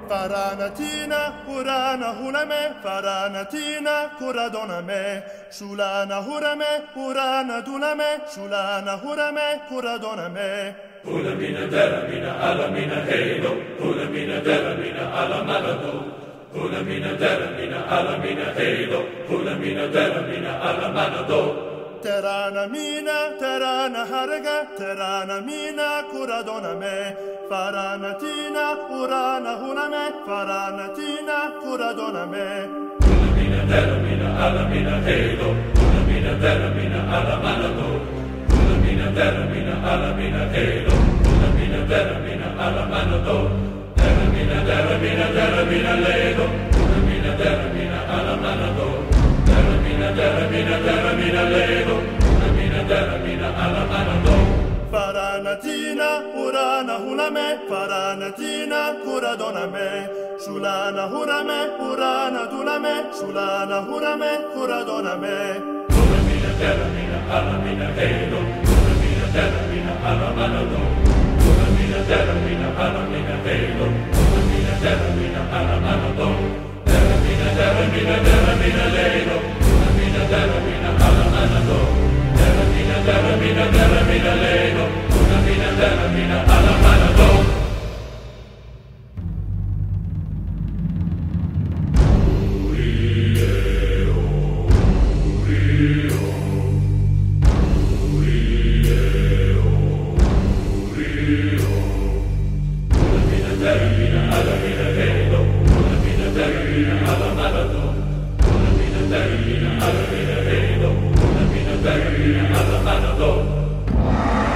Faranatina, urana hulame, faranatina, kuradoname, shulana hurame, urana duname, shulana hurame, kuradoname. Hulamina deramina alamina helo, hulamina deramina alamanado, hulamina deramina alamina helo, hulamina deramina alamanado. Terana mina, terana harga, terana mina, kuradoname, faranatina, urana hulame, faranatina, kuradoname. Hulamina deramina alamina helo, hulamina deramina alamanado, hulamina deramina alamina helo, hulamina deramina alamanado, deramina deramina deramina lelo, hulamina deramina alamanado, deramina deramina deramina lelo, hulamina deramina alamanado. Faranatina, urana hulame, faranatina, kuradoname, shulana hurame, urana duname, shulana hurame, kuradoname. Hulamina deramina alamina helo, hulamina deramina alamanado, hulamina deramina alamina helo, hulamina deramina alamanado, deramina deramina deramina lelo, hulamina deramina alamanado, deramina deramina deramina lelo, hulamina deramina alamanado. Alla